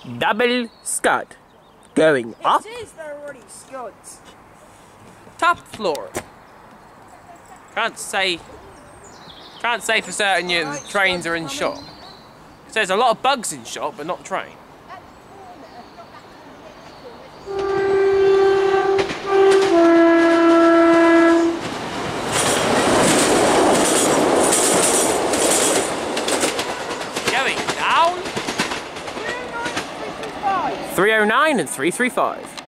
Double scud. Going up. It is, they're already scuds. Top floor. Can't say for certain the trains are in shop. So there's a lot of bugs in shop, but not train. Going down. 309 and 335.